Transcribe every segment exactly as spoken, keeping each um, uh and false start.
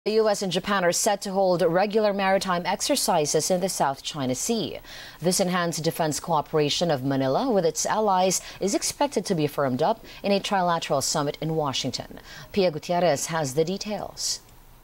The U S and Japan are set to hold regular maritime exercises in the South China Sea. This enhanced defense cooperation of Manila with its allies is expected to be firmed up in a trilateral summit in Washington. Pia Gutierrez has the details.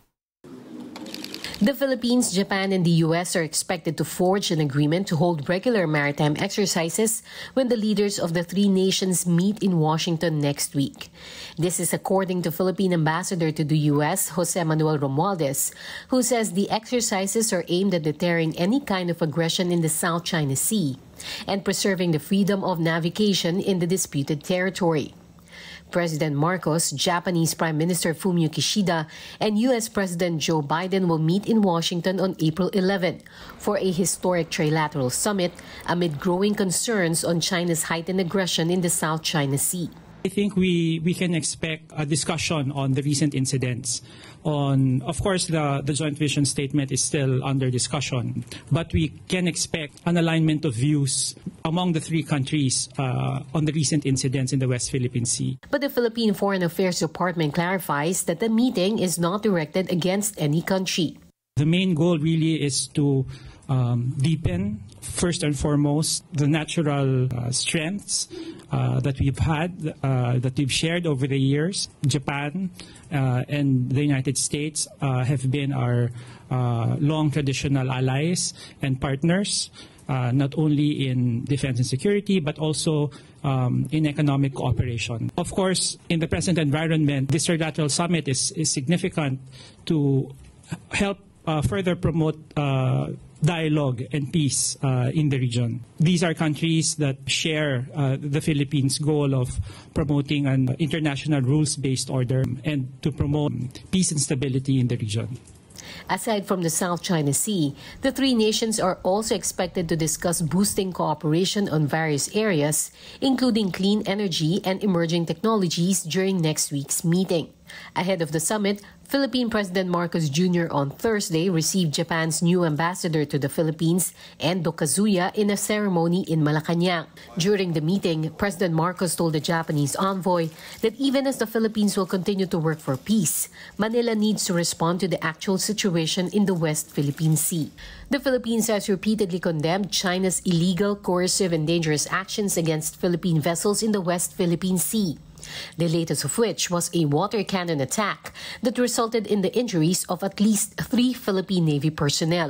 The Philippines, Japan, and the U S are expected to forge an agreement to hold regular maritime exercises when the leaders of the three nations meet in Washington next week. This is according to Philippine Ambassador to the U S, Jose Manuel Romualdez, who says the exercises are aimed at deterring any kind of aggression in the South China Sea and preserving the freedom of navigation in the disputed territory. President Marcos, Japanese Prime Minister Fumio Kishida, and U S President Joe Biden will meet in Washington on April eleventh for a historic trilateral summit amid growing concerns on China's heightened aggression in the South China Sea. I think we, we can expect a discussion on the recent incidents. On, of course, the, the joint vision statement is still under discussion, but we can expect an alignment of views among the three countries uh, on the recent incidents in the West Philippine Sea. But the Philippine Foreign Affairs Department clarifies that the meeting is not directed against any country. The main goal really is to um, deepen, first and foremost, the natural uh, strengths uh, that we've had, uh, that we've shared over the years. Japan uh, and the United States uh, have been our uh, long traditional allies and partners, uh, not only in defense and security, but also um, in economic cooperation. Of course, in the present environment, this trilateral summit is, is significant to help uh, further promote uh, dialogue and peace uh, in the region. These are countries that share uh, the Philippines' goal of promoting an international rules-based order and to promote peace and stability in the region. Aside from the South China Sea, the three nations are also expected to discuss boosting cooperation on various areas, including clean energy and emerging technologies during next week's meeting. Ahead of the summit, Philippine President Marcos Junior on Thursday received Japan's new ambassador to the Philippines, Endo Kazuya, in a ceremony in Malacanang. During the meeting, President Marcos told the Japanese envoy that even as the Philippines will continue to work for peace, Manila needs to respond to the actual situation in the West Philippine Sea. The Philippines has repeatedly condemned China's illegal, coercive, and dangerous actions against Philippine vessels in the West Philippine Sea, the latest of which was a water cannon attack that resulted in the injuries of at least three Philippine Navy personnel.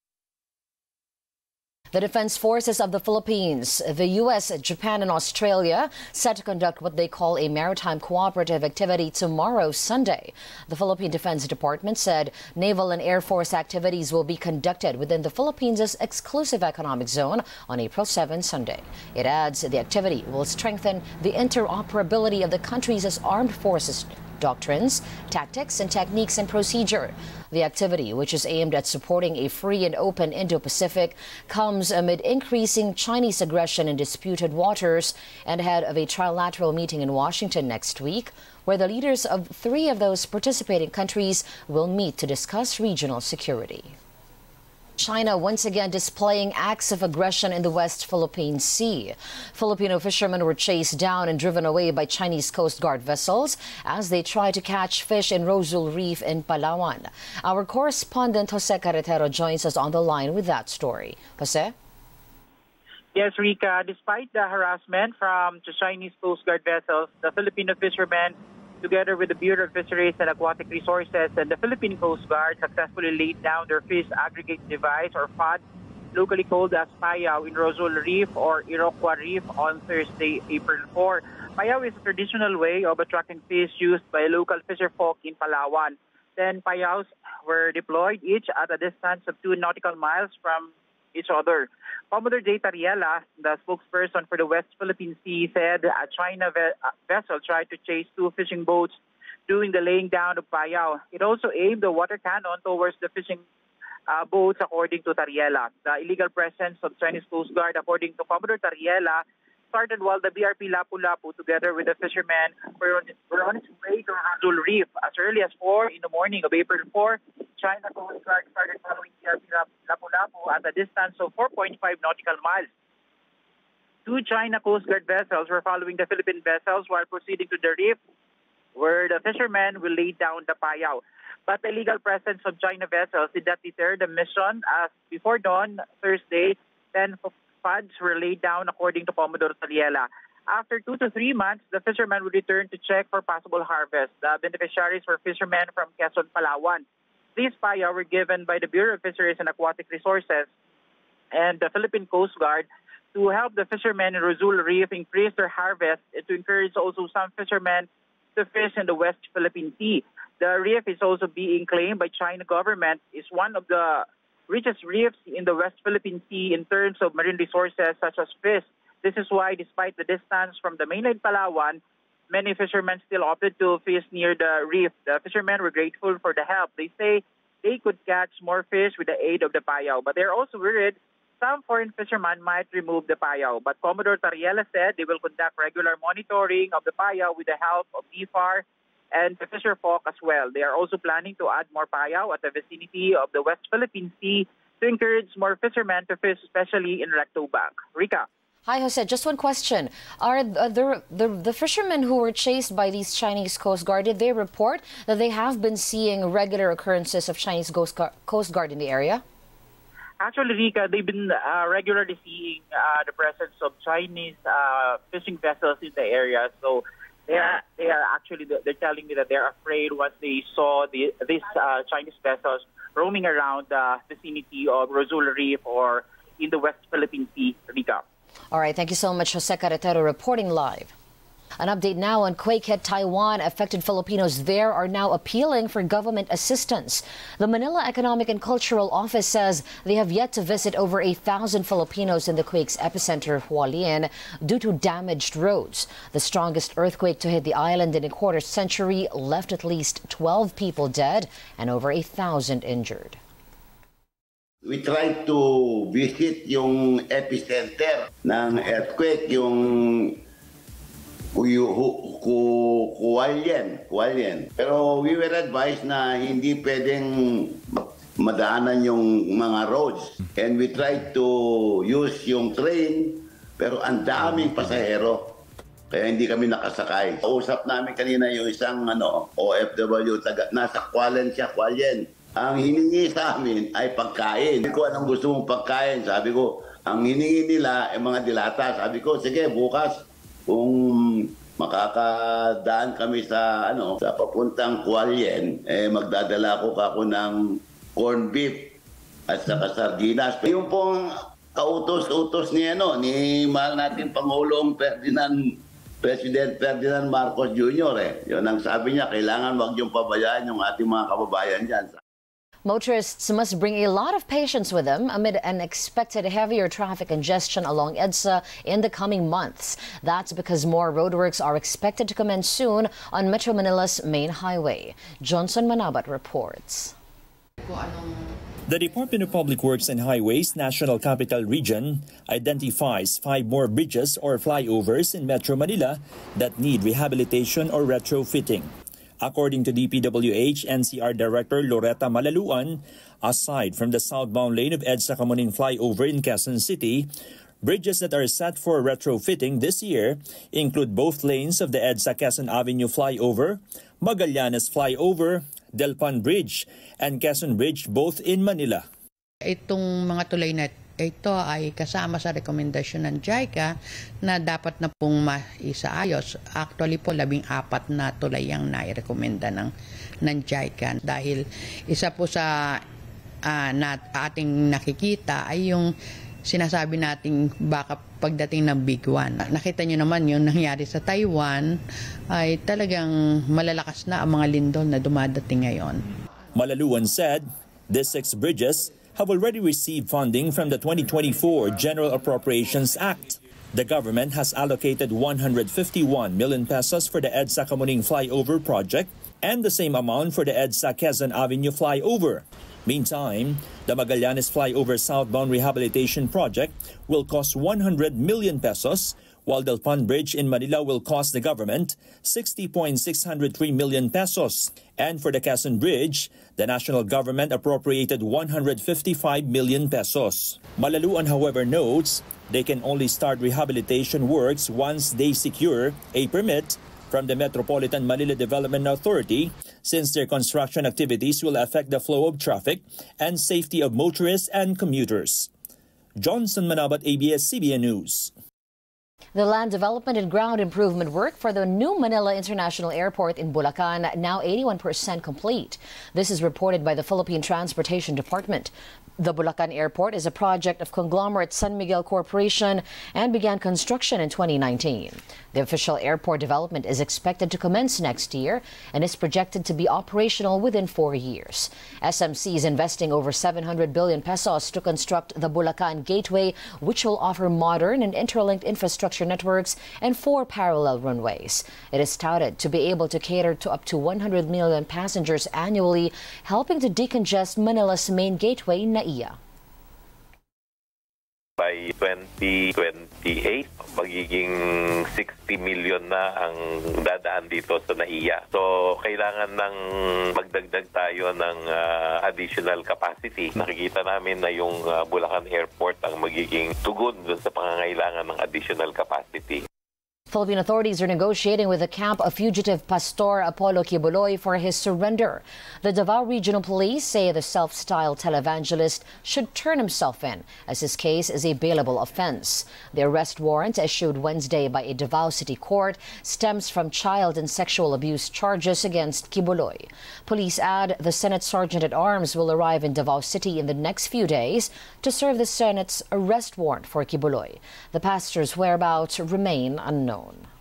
The Defense Forces of the Philippines, the U S, Japan, and Australia set to conduct what they call a maritime cooperative activity tomorrow, Sunday. The Philippine Defense Department said naval and air force activities will be conducted within the Philippines' exclusive economic zone on April seventh, Sunday. It adds the activity will strengthen the interoperability of the country's armed forces doctrines, tactics, and techniques and procedure. The activity, which is aimed at supporting a free and open Indo-Pacific, comes amid increasing Chinese aggression in disputed waters and ahead of a trilateral meeting in Washington next week, where the leaders of three of those participating countries will meet to discuss regional security. China once again displaying acts of aggression in the West Philippine Sea. Filipino fishermen were chased down and driven away by Chinese Coast Guard vessels as they tried to catch fish in Rosul Reef in Palawan. Our correspondent Jose Carretero joins us on the line with that story. Jose? Yes, Rika, despite the harassment from the Chinese Coast Guard vessels, the Filipino fishermen, together with the Bureau of Fisheries and Aquatic Resources and the Philippine Coast Guard, successfully laid down their fish aggregate device, or F A D, locally called as Payao, in Rosul Reef or Iroquois Reef on Thursday, April fourth. Payao is a traditional way of attracting fish used by local fisherfolk in Palawan. Ten Payaos were deployed, each at a distance of two nautical miles from each other. Commodore J. Tariela, the spokesperson for the West Philippine Sea, said a China ve vessel tried to chase two fishing boats during the laying down of Payao. It also aimed a water cannon towards the fishing uh, boats, according to Tariela. The illegal presence of Chinese Coast Guard, according to Commodore Tariela, started while the B R P Lapu-Lapu, together with the fishermen, were on, were on its way to Rosul Reef. As early as four in the morning of April fourth, China Coast Guard started following B R P Lapu-Lapu at a distance of four point five nautical miles. Two China Coast Guard vessels were following the Philippine vessels while proceeding to the reef, where the fishermen will lay down the Payao. But the illegal presence of China vessels did not deter the mission, as before dawn, Thursday, ten pods were laid down according to Commodore Tariela. After two to three months, the fishermen would return to check for possible harvest. The beneficiaries were fishermen from Quezon, Palawan. These payaw were given by the Bureau of Fisheries and Aquatic Resources and the Philippine Coast Guard to help the fishermen in Rosul Reef increase their harvest and to encourage also some fishermen to fish in the West Philippine Sea. The reef is also being claimed by China government is one of the richest reefs in the West Philippine Sea in terms of marine resources such as fish. This is why, despite the distance from the mainland Palawan, many fishermen still opted to fish near the reef. The fishermen were grateful for the help. They say they could catch more fish with the aid of the payaw, but they're also worried some foreign fishermen might remove the payaw. But Commodore Tariela said they will conduct regular monitoring of the payaw with the help of D F A R and the fisher folk as well. They are also planning to add more payaw at the vicinity of the West Philippine Sea to encourage more fishermen to fish, especially in Recto Bank. Rika. Hi, Jose. Just one question. Are the, the, the fishermen who were chased by these Chinese Coast Guard, did they report that they have been seeing regular occurrences of Chinese Coast Guard in the area? Actually, Rika, they've been uh, regularly seeing uh, the presence of Chinese uh, fishing vessels in the area. So they are, they are actually, they're telling me that they're afraid once they saw the, these uh, Chinese vessels roaming around the vicinity of Rosul Reef or in the West Philippine Sea, Rika. All right, thank you so much, Jose Carretero, reporting live. An update now on quake hit Taiwan. Affected Filipinos there are now appealing for government assistance. The Manila Economic and Cultural Office says they have yet to visit over a thousand Filipinos in the quake's epicenter, Hualien, due to damaged roads. The strongest earthquake to hit the island in a quarter century left at least twelve people dead and over a thousand injured. We tried to visit yung epicenter ng earthquake, yung Hualien, Hualien. Pero we were advised na hindi pwedeng madaanan yung mga roads. And we tried to use yung train, pero ang daming pasahero. Kaya hindi kami nakasakay. Kausap namin kanina yung isang ano, O F W, taga, nasa Hualien siya, Hualien. Ang hiningi sa amin ay pagkain. Sabi ko, anong gusto mong pagkain? Sabi ko, ang hiningi nila ay mga dilata. Sabi ko, sige, bukas, kung makakadaan kami sa ano sa papuntang Hualien, eh magdadala ko kako ng corned beef at saka sardinas. Yung pong kautos-utos ni ano ni mahal natin Pangulong Ferdinand President Ferdinand Marcos Junior eh. Yun ang sabi niya, kailangan wag yung pabayaan yung ating mga kababayan diyan. Motorists must bring a lot of patience with them amid an expected heavier traffic congestion along EDSA in the coming months. That's because more roadworks are expected to commence soon on Metro Manila's main highway. Johnson Manabat reports. The Department of Public Works and Highways National Capital Region identifies five more bridges or flyovers in Metro Manila that need rehabilitation or retrofitting. According to D P W H N C R Director Loretta Malaluan, aside from the southbound lane of EDSA Kamuning flyover in Quezon City, bridges that are set for retrofitting this year include both lanes of the EDSA Quezon Avenue flyover, Magallanes flyover, Delpan Bridge, and Quezon Bridge, both in Manila. Itong mga tulay na ito ay kasama sa rekomendasyon ng JICA na dapat na pong maisaayos. Actually po, labing apat na tulay ang nairekomenda ng, ng JICA. Dahil isa po sa uh, na, ating nakikita ay yung sinasabi nating baka pagdating ng Big One. Nakita nyo naman yung nangyari sa Taiwan ay talagang malalakas na ang mga lindol na dumadating ngayon. Malaluan said these six bridges have already received funding from the twenty twenty-four General Appropriations Act. The government has allocated one hundred fifty-one million pesos for the EDSA Kamuning flyover project and the same amount for the EDSA Quezon Avenue flyover. Meantime, the Magallanes flyover southbound rehabilitation project will cost one hundred million pesos, while Delpan Bridge in Manila will cost the government sixty point six zero three million pesos. And for the Quezon Bridge, the national government appropriated one hundred fifty-five million pesos. Malaluan, however, notes they can only start rehabilitation works once they secure a permit from the Metropolitan Manila Development Authority, since their construction activities will affect the flow of traffic and safety of motorists and commuters. Johnson Manabat, A B S C B N News. The land development and ground improvement work for the new Manila International Airport in Bulacan now eighty-one percent complete. This is reported by the Philippine Transportation Department. The Bulacan Airport is a project of conglomerate San Miguel Corporation and began construction in twenty nineteen. The official airport development is expected to commence next year and is projected to be operational within four years. S M C is investing over seven hundred billion pesos to construct the Bulacan Gateway, which will offer modern and interlinked infrastructure networks and four parallel runways. It is touted to be able to cater to up to one hundred million passengers annually, helping to decongest Manila's main gateway, NAIA. By twenty twenty-eight, magiging sixty million na ang dadaan dito sa NAIA. So, kailangan ng magdagdag tayo ng uh, additional capacity. Nakikita namin na yung uh, Bulacan Airport ang magiging tugon dun sa pangangailangan ng additional capacity. Philippine authorities are negotiating with the camp of fugitive Pastor Apollo Quiboloy for his surrender. The Davao Regional Police say the self-styled televangelist should turn himself in, as his case is a bailable offense. The arrest warrant issued Wednesday by a Davao City court stems from child and sexual abuse charges against Quiboloy. Police add the Senate Sergeant-at-Arms will arrive in Davao City in the next few days to serve the Senate's arrest warrant for Quiboloy. The pastor's whereabouts remain unknown.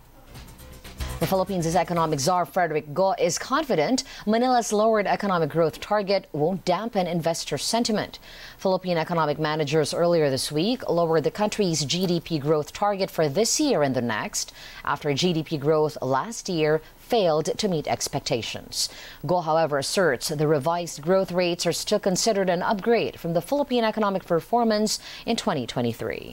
The Philippines' economic czar Frederick Go is confident Manila's lowered economic growth target won't dampen investor sentiment. Philippine economic managers earlier this week lowered the country's G D P growth target for this year and the next after G D P growth last year failed to meet expectations. Go, however, asserts the revised growth rates are still considered an upgrade from the Philippine economic performance in twenty twenty-three.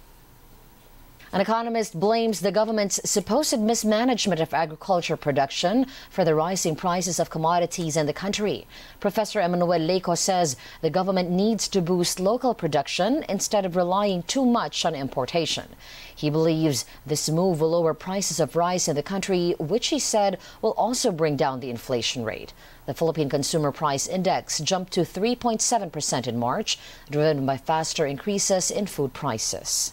An economist blames the government's supposed mismanagement of agriculture production for the rising prices of commodities in the country. Professor Emmanuel Leco says the government needs to boost local production instead of relying too much on importation. He believes this move will lower prices of rice in the country, which he said will also bring down the inflation rate. The Philippine Consumer Price Index jumped to three point seven percent in March, driven by faster increases in food prices.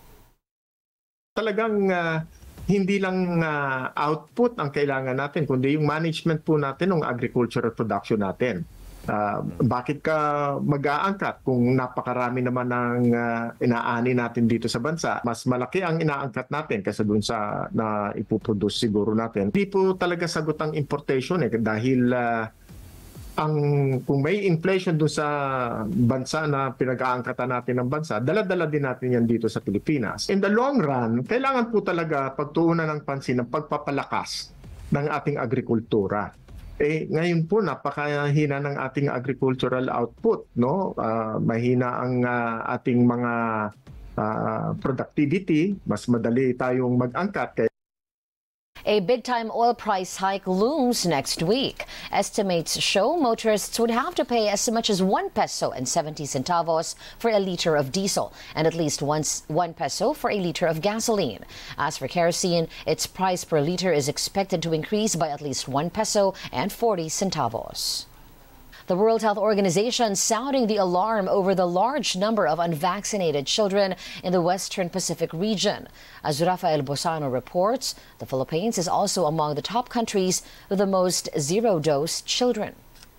Talagang uh, hindi lang uh, output ang kailangan natin, kundi yung management po natin ng agricultural production natin. Uh, bakit ka mag-aangkat kung napakarami naman ng uh, inaani natin dito sa bansa? Mas malaki ang inaangkat natin kaysa dun sa na ipoproduce siguro natin. Hindi po talaga sagot ang importation eh, dahil uh, ang kung may inflation doon sa bansa na pinag-aangkatan natin ng bansa, dala-dala din natin yan dito sa Pilipinas. In the long run, kailangan po talaga pagtuunan ng pansin ng pagpapalakas ng ating agrikultura. Eh, ngayon po, napakahina ng ating agricultural output, no? Uh, mahina ang uh, ating mga uh, productivity, mas madali tayong mag-angkat. A big-time oil price hike looms next week. Estimates show motorists would have to pay as much as one peso and seventy centavos for a liter of diesel and at least one, one peso for a liter of gasoline. As for kerosene, its price per liter is expected to increase by at least one peso and forty centavos. The World Health Organization sounding the alarm over the large number of unvaccinated children in the Western Pacific region. As Rafael Bosano reports, the Philippines is also among the top countries with the most zero-dose children.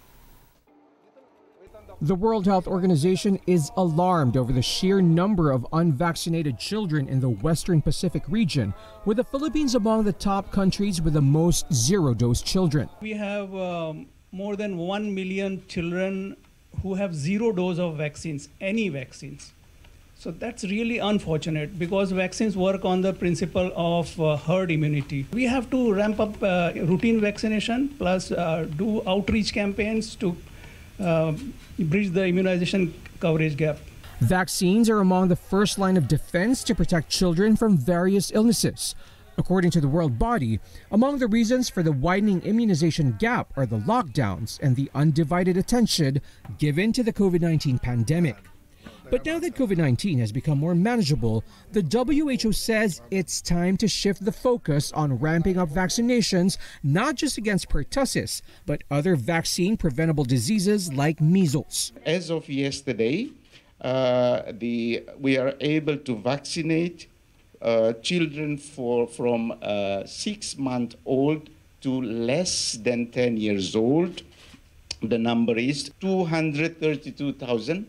The World Health Organization is alarmed over the sheer number of unvaccinated children in the Western Pacific region, with the Philippines among the top countries with the most zero-dose children. We have um more than one million children who have zero dose of vaccines, any vaccines. So that's really unfortunate because vaccines work on the principle of uh, herd immunity. We have to ramp up uh, routine vaccination plus uh, do outreach campaigns to uh, bridge the immunization coverage gap. Vaccines are among the first line of defense to protect children from various illnesses. According to the World Body, among the reasons for the widening immunization gap are the lockdowns and the undivided attention given to the COVID nineteen pandemic. But now that COVID nineteen has become more manageable, the W H O says it's time to shift the focus on ramping up vaccinations, not just against pertussis, but other vaccine-preventable diseases like measles. As of yesterday, uh, the, we are able to vaccinate uh, children for, from uh, six months old to less than ten years old. The number is two hundred thirty-two thousand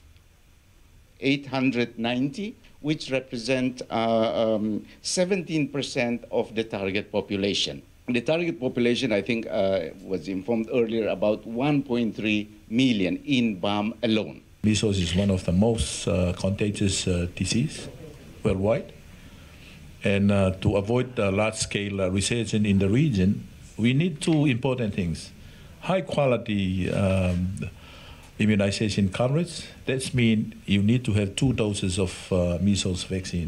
eight hundred ninety, which represent uh, um, seventeen percent of the target population. The target population, I think, uh, was informed earlier about one point three million in B A M alone. Measles is one of the most uh, contagious uh, disease worldwide. And uh, to avoid uh, large-scale uh, resurgence in the region, we need two important things. High-quality um, immunization coverage. That means you need to have two doses of uh, measles vaccine,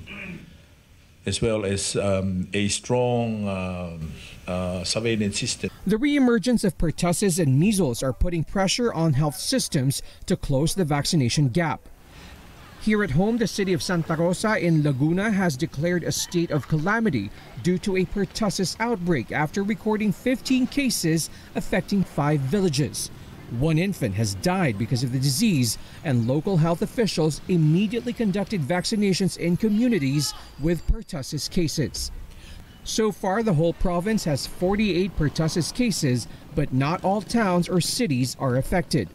as well as um, a strong uh, uh, surveillance system. The reemergence of pertussis and measles are putting pressure on health systems to close the vaccination gap. Here at home, the city of Santa Rosa in Laguna has declared a state of calamity due to a pertussis outbreak after recording fifteen cases affecting five villages. One infant has died because of the disease, and local health officials immediately conducted vaccinations in communities with pertussis cases. So far, the whole province has forty-eight pertussis cases, but not all towns or cities are affected.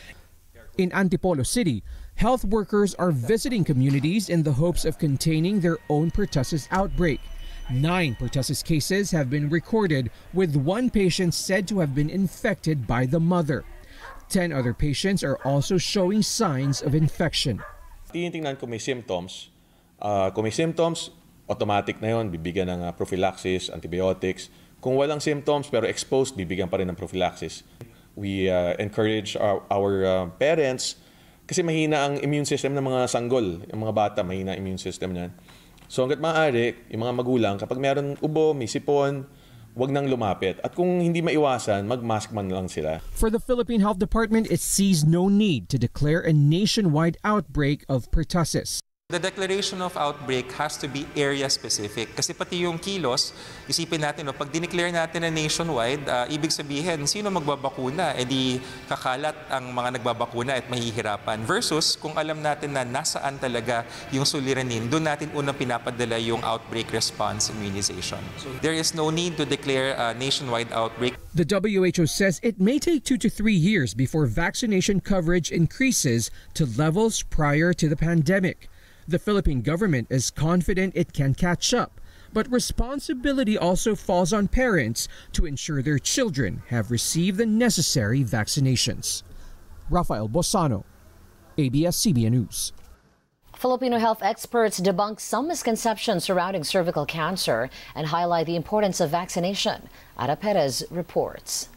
In Antipolo City, health workers are visiting communities in the hopes of containing their own pertussis outbreak. Nine pertussis cases have been recorded, with one patient said to have been infected by the mother. Ten other patients are also showing signs of infection. Tinitingnan kung may symptoms. Uh, kung may symptoms, automatic na yun, bibigyan ng uh, prophylaxis, antibiotics. Kung walang symptoms pero exposed, bibigyan pa rin ng prophylaxis. We uh, encourage our, our uh, parents, kasi mahina ang immune system ng mga sanggol. Yung mga bata, mahina ang immune system niyan. So hanggat maaari, yung mga magulang, kapag meron ubo, may sipon, wag nang lumapit. At kung hindi maiwasan, mag-mask man lang sila. For the Philippine Health Department, it sees no need to declare a nationwide outbreak of pertussis. The declaration of outbreak has to be area-specific. Kasi pati yung kilos, isipin natin, no, pag dineclare natin na nationwide, uh, ibig sabihin, sino magbabakuna? E di kakalat ang mga nagbabakuna at mahihirapan. Versus, kung alam natin na nasaan talaga yung suliranin, doon natin unang pinapadala yung outbreak response immunization. So, there is no need to declare a nationwide outbreak. The W H O says it may take two to three years before vaccination coverage increases to levels prior to the pandemic. The Philippine government is confident it can catch up, but responsibility also falls on parents to ensure their children have received the necessary vaccinations. Rafael Bosano, A B S C B N News. Filipino health experts debunk some misconceptions surrounding cervical cancer and highlight the importance of vaccination. Ara Perez reports.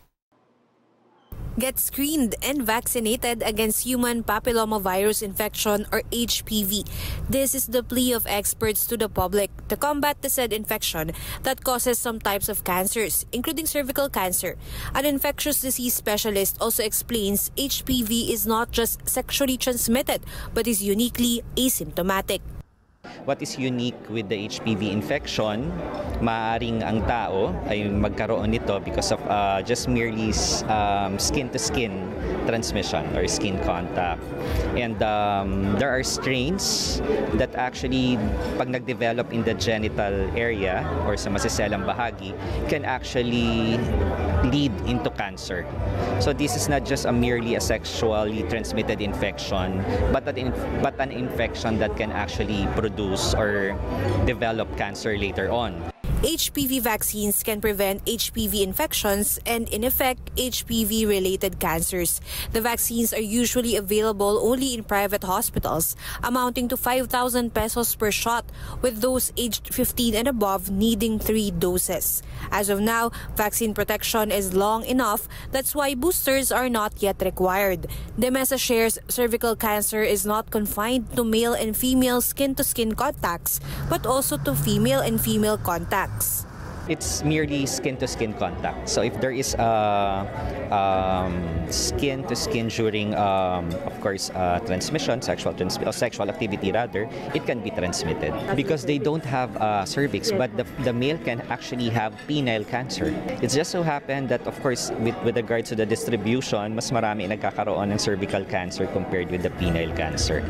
Get screened and vaccinated against human papillomavirus infection or H P V. This is the plea of experts to the public to combat the said infection that causes some types of cancers, including cervical cancer. An infectious disease specialist also explains H P V is not just sexually transmitted but is uniquely asymptomatic. What is unique with the H P V infection, maaaring ang tao ay magkaroon nito because of uh, just merely um, skin-to-skin transmission or skin contact. And um, there are strains that actually, pag nag-develop in the genital area or sa masiselang bahagi, can actually lead into cancer. So this is not just a merely a sexually transmitted infection, but an, but an infection that can actually produce or develop cancer later on. H P V vaccines can prevent H P V infections and, in effect, H P V-related cancers. The vaccines are usually available only in private hospitals, amounting to five thousand pesos per shot, with those aged fifteen and above needing three doses. As of now, vaccine protection is long enough. That's why boosters are not yet required. DEMESA shares cervical cancer is not confined to male and female skin-to-skin contacts, but also to female and female contacts. It's merely skin-to-skin contact. So if there is a um, skin-to-skin during, um, of course, uh, transmission, sexual trans or sexual activity rather, it can be transmitted because they don't have uh, cervix, but the, the male can actually have penile cancer. It's just so happened that, of course, with, with regards to the distribution, mas marami nagkakaroon ng cervical cancer compared with the penile cancer.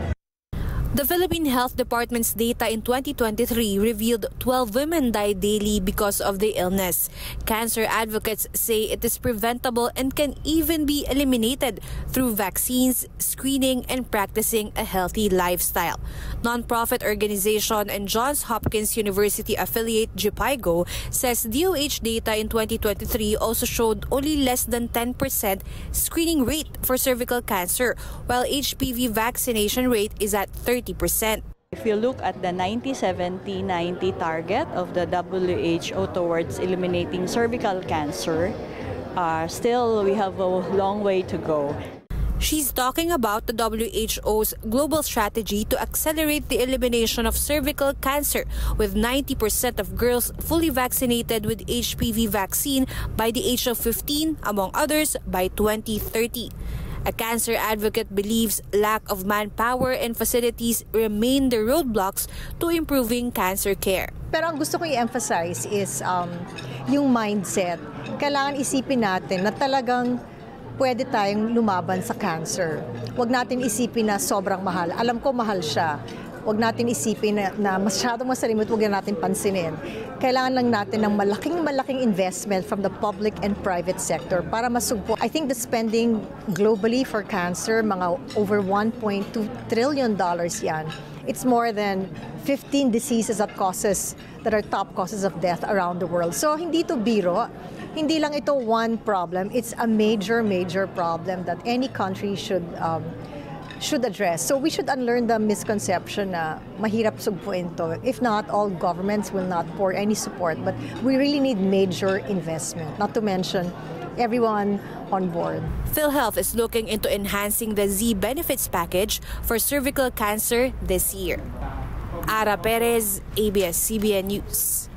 The Philippine Health Department's data in twenty twenty-three revealed twelve women died daily because of the illness. Cancer advocates say it is preventable and can even be eliminated through vaccines, screening, and practicing a healthy lifestyle. Nonprofit organization and Johns Hopkins University affiliate Jipaigo says D O H data in twenty twenty-three also showed only less than ten percent screening rate for cervical cancer, while H P V vaccination rate is at thirty percent. If you look at the ninety seventy ninety target of the W H O towards eliminating cervical cancer, uh, still we have a long way to go. She's talking about the W H O's global strategy to accelerate the elimination of cervical cancer, with ninety percent of girls fully vaccinated with H P V vaccine by the age of fifteen, among others, by twenty thirty. A cancer advocate believes lack of manpower and facilities remain the roadblocks to improving cancer care. Pero ang gusto ko i-emphasize is um, yung mindset. Kailangan isipin natin na talagang pwede tayong lumaban sa cancer. Huwag natin isipin na sobrang mahal. Alam ko mahal siya. Huwag natin isipin na, na masyadong masalimot, huwag natin pansinin. Kailangan lang natin ng malaking-malaking investment from the public and private sector para masugpo. I think the spending globally for cancer, mga over one point two trillion dollars yan. It's more than fifteen diseases that causes, that are top causes of death around the world. So hindi to biro. Hindi lang ito one problem. It's a major, major problem that any country should um, should address. So we should unlearn the misconception na mahirap sugpuin to. If not, all governments will not pour any support. But we really need major investment, not to mention everyone on board. PhilHealth is looking into enhancing the Z benefits package for cervical cancer this year. Ara Perez, A B S C B N News.